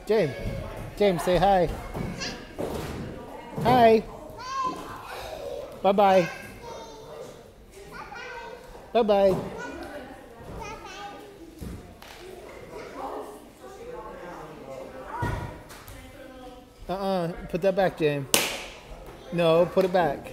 James. James, say hi. Hi. Bye-bye. Bye-bye. Put that back, James. No, put it back.